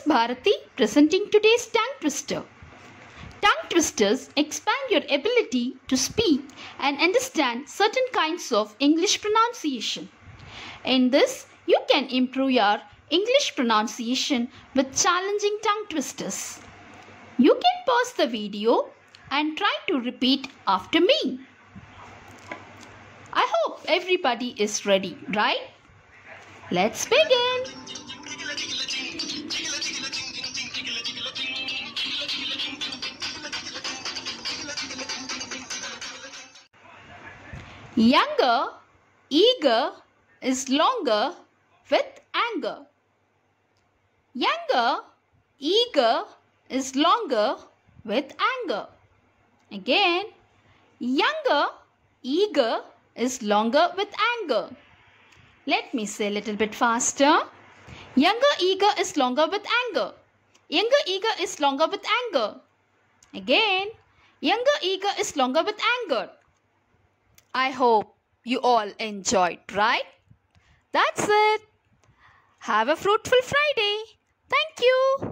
Bharati presenting today's tongue twister. Tongue twisters expand your ability to speak and understand certain kinds of English pronunciation. In this, you can improve your English pronunciation with challenging tongue twisters. You can pause the video and try to repeat after me. I hope everybody is ready, right? Let's begin. Younger, eager is longer with anger. Younger, eager is longer with anger. Again, younger, eager is longer with anger. Let me say a little bit faster. Younger, eager is longer with anger. Younger, eager is longer with anger. Again, younger, eager is longer with anger. I hope you all enjoyed, right? That's it. Have a fruitful Friday. Thank you.